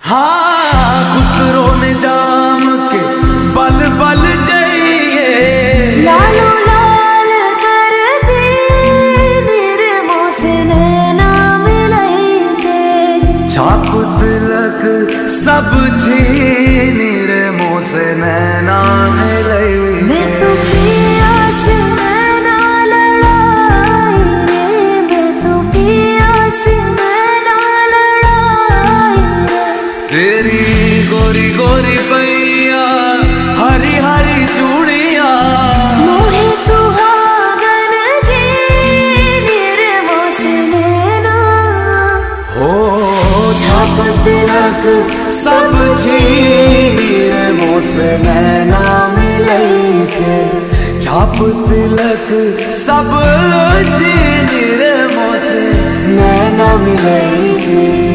हाँ खुसरो ने जाम के बल बल जाइए लालो लाल कर दी निर्मो से नैना मिलाइके छाप तिलक सब छीन निर्मो से नैना मिलाइके मैं तो पिया से नैना लड़ाई रे मैं तो पिया से नैना लड़ाई रे तेरी गोरी गोरी पैया हरी हरी चूड़िया मोहे सुहागन की निर्मो से नैना हो छाप तिलक सब छीन निर्मो से नैना मिलाइके छाप तिलक सब छीन निर्मो से नैना मिलाइके।